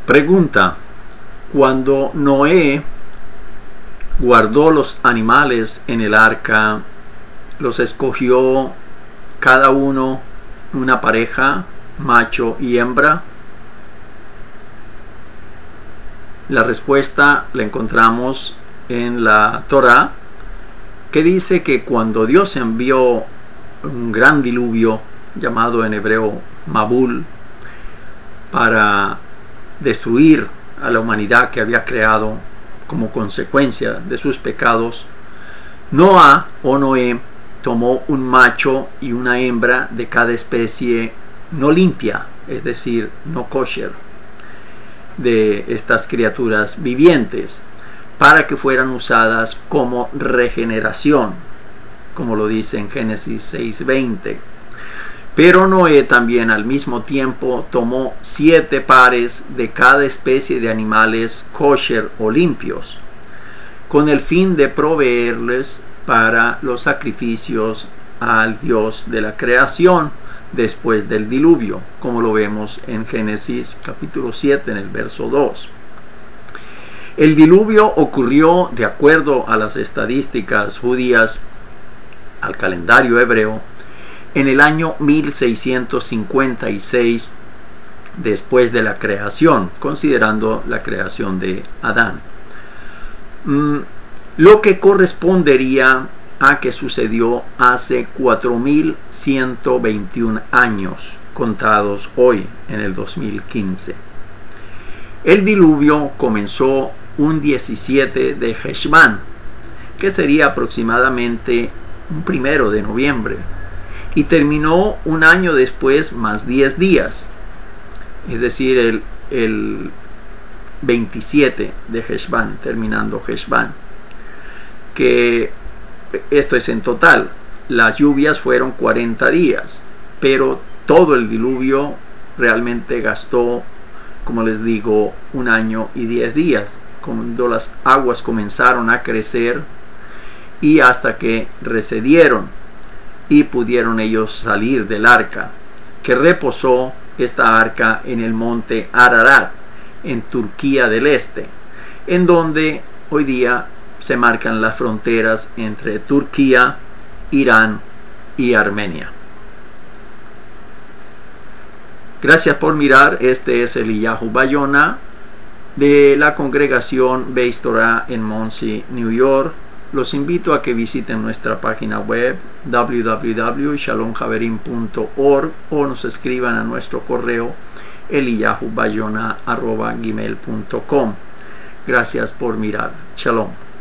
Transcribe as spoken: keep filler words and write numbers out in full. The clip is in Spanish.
Pregunta: cuando Noé guardó los animales en el arca, ¿los escogió cada uno una pareja, macho y hembra? La respuesta la encontramos en la Torá, que dice que cuando Dios envió un gran diluvio, llamado en hebreo Mabul, para destruir a la humanidad que había creado como consecuencia de sus pecados, Noah o Noé tomó un macho y una hembra de cada especie no limpia, es decir, no kosher, de estas criaturas vivientes, para que fueran usadas como regeneración, como lo dice en Génesis seis veinte. Pero Noé también al mismo tiempo tomó siete pares de cada especie de animales kosher o limpios, con el fin de proveerles para los sacrificios al Dios de la creación después del diluvio, como lo vemos en Génesis capítulo siete en el verso dos. El diluvio ocurrió, de acuerdo a las estadísticas judías, al calendario hebreo, en el año mil seiscientos cincuenta y seis después de la creación, considerando la creación de Adán. Mm, lo que correspondería a que sucedió hace cuatro mil ciento veintiún años, contados hoy en el dos mil quince. El diluvio comenzó un diecisiete de Heshvan, que sería aproximadamente un primero de noviembre, y terminó un año después más diez días, es decir, el, el veintisiete de Heshvan, terminando Heshvan, que esto es en total. Las lluvias fueron cuarenta días, pero todo el diluvio realmente gastó, como les digo, un año y diez días, cuando las aguas comenzaron a crecer y hasta que recedieron y pudieron ellos salir del arca, que reposó esta arca en el monte Ararat, en Turquía del Este, en donde hoy día se marcan las fronteras entre Turquía, Irán y Armenia. Gracias por mirar. Este es Eliyahu Bayona de la congregación Beis Torah en Monsey, New York. Los invito a que visiten nuestra página web w w w punto shalom haverim punto org o nos escriban a nuestro correo eliyahu bayona arroba gmail punto com. Gracias por mirar. Shalom.